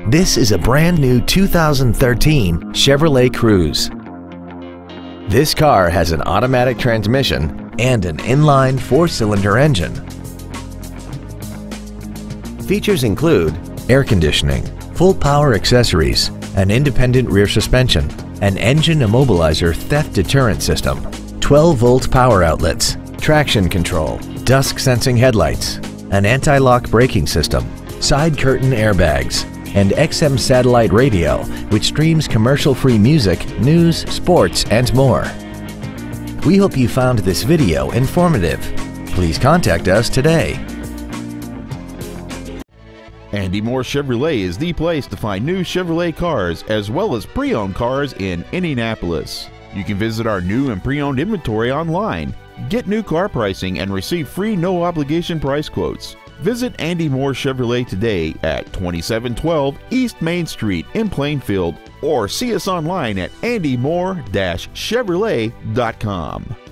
This is a brand new 2013 Chevrolet Cruze. This car has an automatic transmission and an inline 4-cylinder engine. Features include air conditioning, full power accessories, an independent rear suspension, an engine immobilizer theft deterrent system, 12-volt power outlets, traction control, dusk sensing headlights, an anti-lock braking system, side curtain airbags, and XM satellite radio, which streams commercial-free music, news, sports, and more. We hope you found this video informative. Please contact us today. Andy Moore Chevrolet is the place to find new Chevrolet cars as well as pre-owned cars in Indianapolis. You can visit our new and pre-owned inventory online, get new car pricing, and receive free no-obligation price quotes. Visit Andy Moore Chevrolet today at 2712 East Main Street in Plainfield, or see us online at andymore-chevrolet.com.